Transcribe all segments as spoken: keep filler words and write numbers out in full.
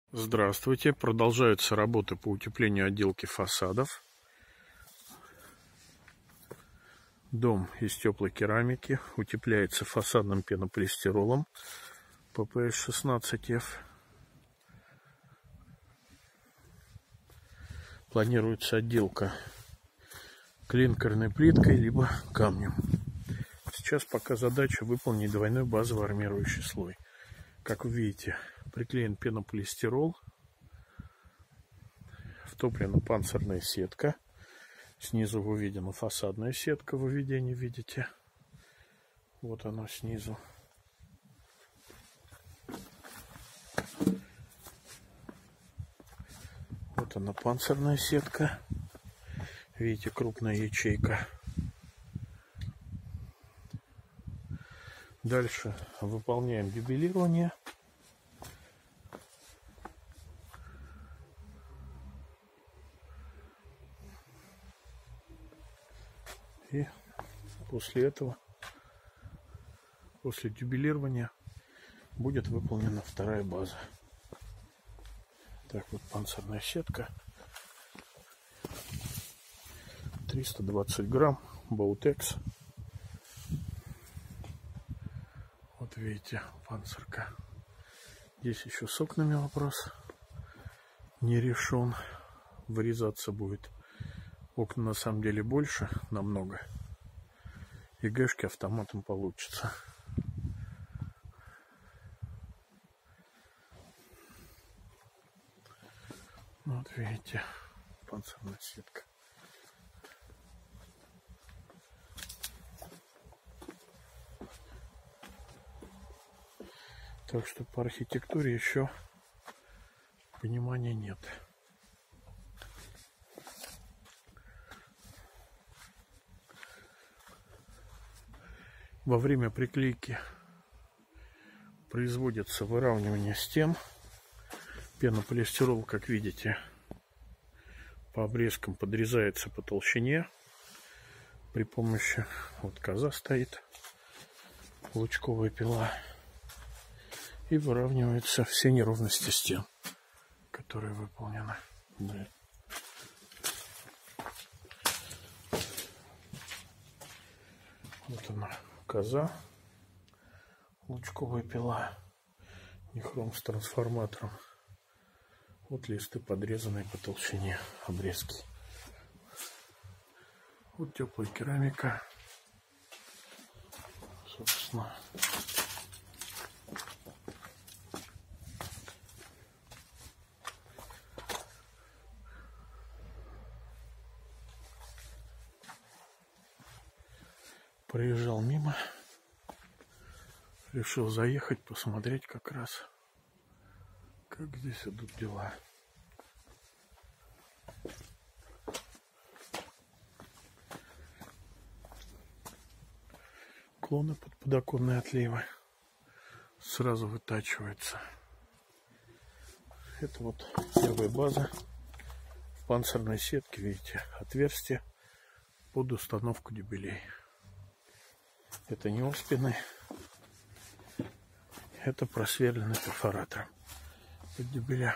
Здравствуйте! Продолжаются работы по утеплению отделки фасадов. Дом из теплой керамики утепляется фасадным пенополистиролом пэ пэ эс шестнадцать эф. Планируется отделка клинкерной плиткой либо камнем. Сейчас пока задача выполнить двойной базовый армирующий слой. Как вы видите, приклеен пенополистирол, втоплена панцирная сетка. Снизу выведена фасадная сетка, в выведении видите. Вот она снизу. Вот она панцирная сетка. Видите, крупная ячейка. Дальше выполняем дюбелирование. И после этого, после дюбелирования, будет выполнена вторая база. Так вот, панцирная сетка. триста двадцать грамм, Баутекс. Вот видите, панцирка. Здесь еще с окнами вопрос не решен. Вырезаться будет. Окна на самом деле больше намного. И гэшки автоматом получится. Вот видите, панцирная сетка. Так что по архитектуре еще понимания нет. Во время приклейки производится выравнивание стен. Пенополистирол, как видите, по обрезкам подрезается по толщине. При помощи, вот коза стоит, лучковая пила. И выравниваются все неровности стен, которые выполнены. Вот она, коза, лучковая пила, нехром с трансформатором. Вот листы, подрезанные по толщине, обрезки. Вот теплая керамика, собственно. Проезжал мимо, решил заехать, посмотреть как раз, как здесь идут дела. Клоны под подоконные отливы сразу вытачиваются. Это вот первая база. В панцирной сетке, видите, отверстие под установку дюбелей. Это не оспины, это просверленный перфоратором под дюбеля.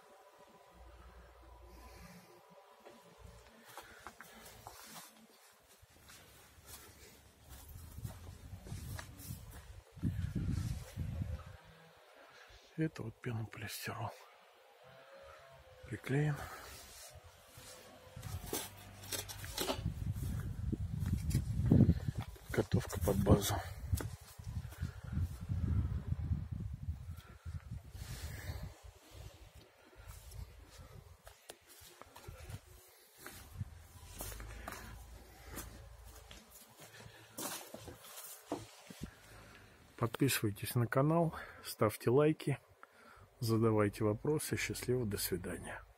Это вот пенополистирол приклеен. Готовка под базу. Подписывайтесь на канал, ставьте лайки, задавайте вопросы. Счастливо, до свидания.